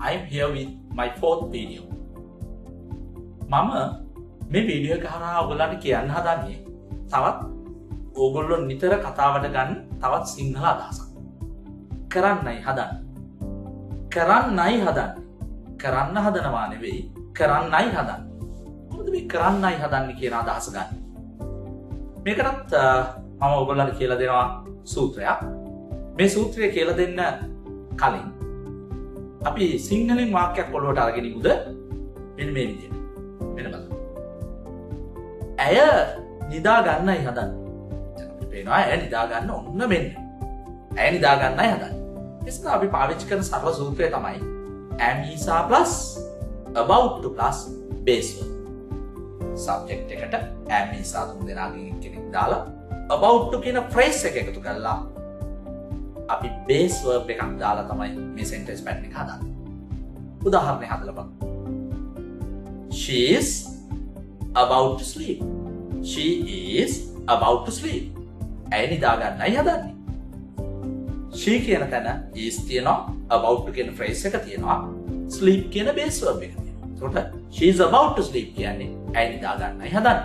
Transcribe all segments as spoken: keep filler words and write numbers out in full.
I'm here with my fourth video. මම මේ video එක හරහා ඔයගොල්ලන්ට කියන්න හදන්නේ තවත් ඕගොල්ලෝ නිතර කතාවට ගන්න තවත් සිංහල අදහසක්. කරන්නයි හදන්නේ. කරන්නයි හදන්නේ. කරන්න හදනවා නෙවෙයි කරන්නයි හදන්නේ. කොහොමද මේ කරන්නයි හදන්නේ කියන අදහස ගන්න? මේකටත් මම ඔයගොල්ලන්ට කියලා දෙනවා සූත්‍රයක්. මේ සූත්‍රය කියලා දෙන්න කලින් අපි සිංහලෙන් වාක්‍යයක් ඔළුවට අරගෙන ඉමුද? මෙන්න මේ විදිහට. මෙන්න බලන්න. ඇය නිදා ගන්නයි හදන්නේ. අපිට පේනවා ඇය නිදා ගන්න ඔන්න මෙන්න. ඇය නිදා ගන්නයි හදන්නේ. එස්සා අපි පාවිච්චි කරන සරල සූත්‍රය තමයි am is plus about to plus base verb. subject එකට am is තුන් දෙනාගෙන් කෙනෙක් දාලා about to කියන phrase එක එකතු කරලා අපි base verb එකක් දාලා තමයි මේ sentence pattern එක හදන්නේ. උදාහරණයක් හදලා බලමු. She is about to sleep. She is about to sleep. ඇය නිදා ගන්නයි හදන්නේ. She කියන තැන is තියෙනවා, about to කියන phrase එක තියෙනවා, sleep කියන base verb එක තියෙනවා. එතකොට she is about to sleep කියන්නේ ඇය නිදා ගන්නයි හදන්නේ.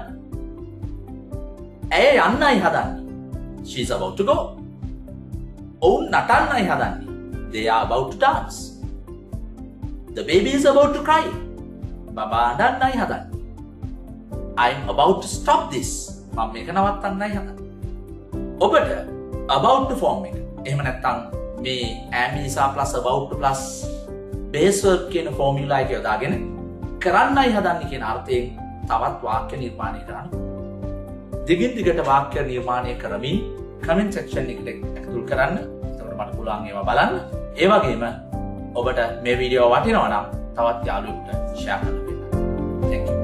ඇය යන්නයි හදන්නේ. She is about to go. ඔවුන් නටන්නයි හදන්නේ. They are about to dance. The baby is about to cry. බබා අඬන්නයි හදන්නේ. I'm about to stop this. මම මේක නවත්තන්නයි හදන්නේ. ඔබට about to form එක. එහෙම නැත්නම් මේ am is plus about to plus base verb කියන formula එක යොදාගෙන කරන්නයි හදන්නේ කියන අර්ථයෙන් තවත් වාක්‍ය නිර්මාණය කරන්න. දිගින් දිගට වාක්‍ය නිර්මාණය කරමින් comment section එකට ඇතුල් කරන්න. එතකොට මට පුළුවන් ඒවා බලන්න. ඒ වගේම ඔබට මේ වීඩියෝ වටිනවා නම් තවත් යාළුවෙකුට share කරන්න. Thank you.